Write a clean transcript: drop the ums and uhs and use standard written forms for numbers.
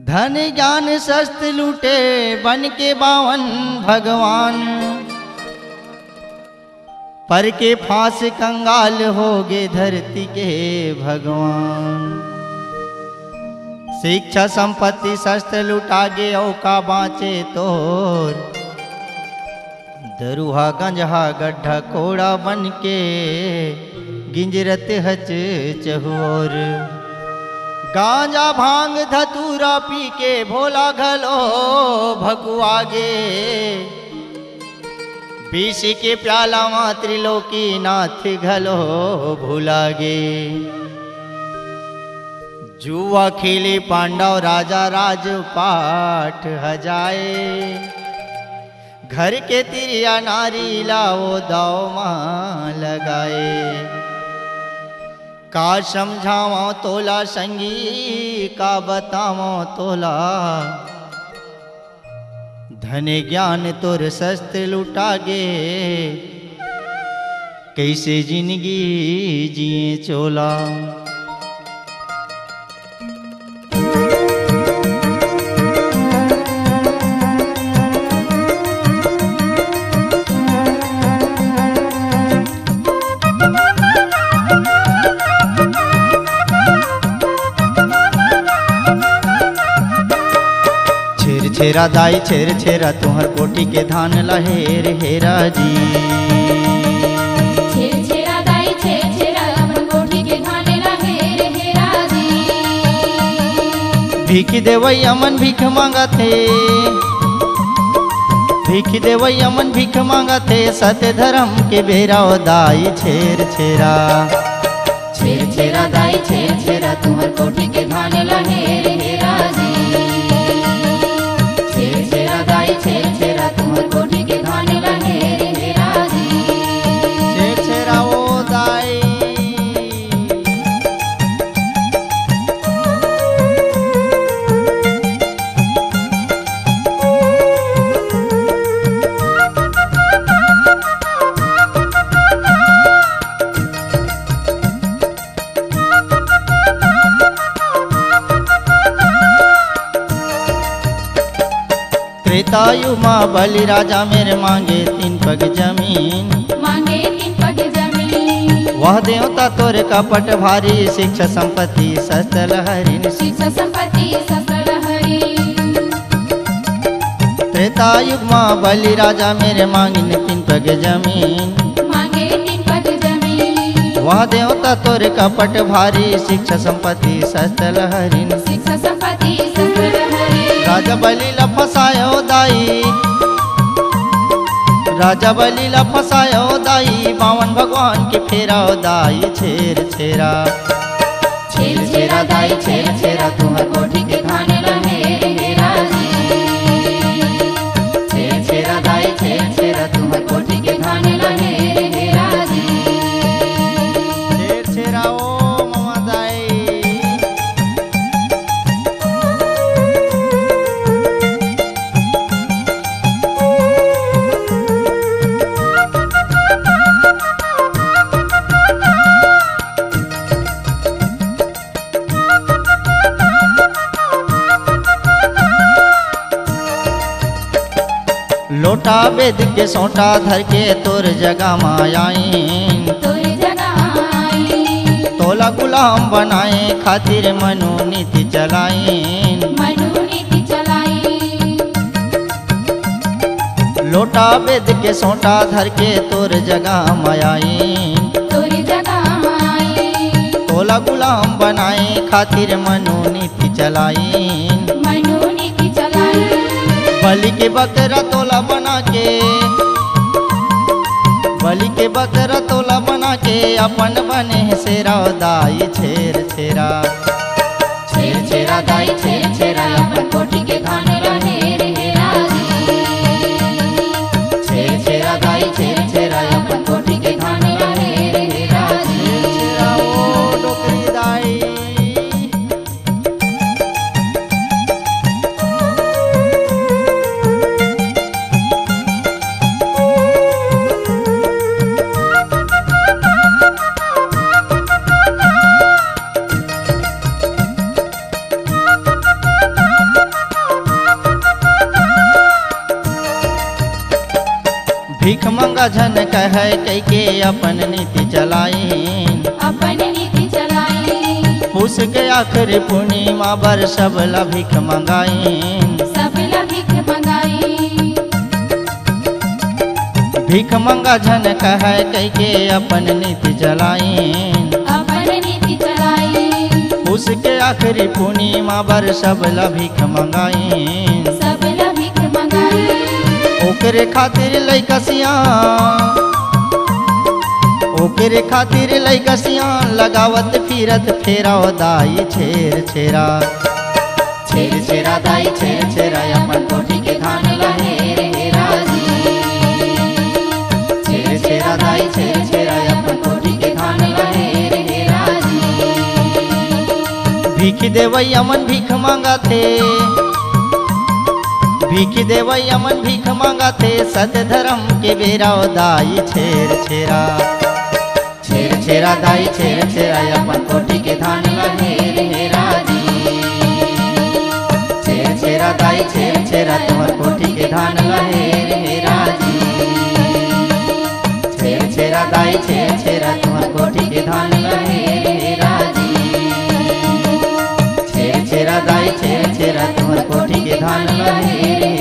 धन ज्ञान शस्त्र लूटे बन के बावन भगवान, पर के फांस कंगाल होगे धरती के भगवान। शिक्षा संपत्ति शस्त्र लुटागे औका बाँचे तोर, दरुहा गंजहा गड्ढा कोड़ा बन के गिंजरत हच चहुर। गांजा भांग धतूरा पी के भोला घलो भगुआगे, विष के प्याला मां त्रिलोकी नाथ घलो भूलागे। जुआ खेले पांडव राजा राजपाट हजाए, घर के तिरिया नारी लाओ दाव मां लगाए। का समझाओ तोला संगी का बताओ तोला, धन ज्ञान तोर शस्त्र लुटागे कैसे जिंदगी जिए चोला। छेरा दाई छेर छेरा तुहर कोठी के धान लहेर हेरा जी। छेर छेरा दाई छेर छेरा हमर कोठी के धान लहेर हेरा जी। भीख देवई अमन भीख मांगा थे, भीख देवई अमन भीख मांगा थे, सत्य धर्म के बेरा दाई छेर छेरा। छेर छेरा दाई छेर छेरा तुहर कोठी के धान लहेर हेरा जी। छेर छेरा तुहर कोठी के धान लहेर हेरा जी। छेर छेरा ओ दाई त्रेतायु माँ बलि राजा मेरे मांगे 3 पग जमीन, मांगे 3 पग जमीन। वह देवता तोरे कपट भारी, शिक्षा संपत्ति शस्त्र लहरी। शिक्षा संपत्ति शस्त्र लहरी। त्रेतायुग माँ बलि राजा मेरे मांगे 3 पग जमीन, मांगे 3 पग जमीन। वह देवता तोरे कपट भारी, शिक्षा संपत्ति शस्त्र लहरी। शिक्षा संपत्ति शस्त्र लहरी। राजा बलि ला फसायो दाई, राजा बलि ला फसायो दाई, बावन भगवान के फेराओ दाई छेर छेरा। छेर छेरा दाई छेर छेरा तुहर कोठी के धान लहेर हेरा जी। छेर छेरा दाई छेर छेरा तुहर कोठी के धान लहेर हेरा जी। छेर छेरा ओ मामा दाई लोटा वेद के सोटा धर के तोर जगह मायाइन, तोर जगह आई। तोला गुलाम बनाए खातिर मनु नीति चलाइन। मनु नीति चलाई। लोटा वेद के सोटा धर के तोर जगह मायाइन, तोर जगह आई। तोला गुलाम बनाए खातिर मनु नीति चलाइन। मनु नीति चलाई। बलि के बकरा तोला बना के, बलि के बकरा तोला बना के, अपन बने सेरा दाई छेर छेरा। छेर छेरा दाई छेर छेरा अपन कोठी के धान लहेर हेरा जी। छेर छेरा दाई छेर छेरा अपन कोठी के धान लहेर हेरा जी। छेरा ओ डोकरी दाई भीख मंगा झन कह कई के अपन नीति चलाइन, अपन नीति चलाई। पूस के आखिर पूर्णिमा बर सबला भीख मंगाइन, सबला भीख मंगाई। भीख मंगा झन कह कई के अपन नीति चलाइन, अपन नीति चलाई। पूस के आखिरी पूर्णिमा बर सबला भीख मंगाइन, सबला भीख मंगाई। ओकरे खातिर लइकसिया, ओकरे खातिर लइकसिया लगावत फिरत फेराव दाई छेर छेरा। छेर छेरा दाई छेर छेरा अपन कोठी के धान लहेर हेरा जी। छेर छेरा दाई छेर छेरा अपन कोठी के धान लहेर हेरा जी। भीख देवई अमन भीख मांगा थे, भीख देवई अमन भीख मांगा थे, सत्य धर्म के बेराव दाई छेर छेरा। छेर छेरा दाई छेर छेरा अपन कोठी के धान लहेर हेरा जी। छेर छेरा दाई छेर छेरा तुम्हार कोठी के धान लहेर हेरा जी। छेर छेरा दाई छेर छेरा तुम्हार कोठी के धान लहेर हेरा जी। छेर छेरा दाई छेर छेरा तुम्हार कोठी के धान लहेर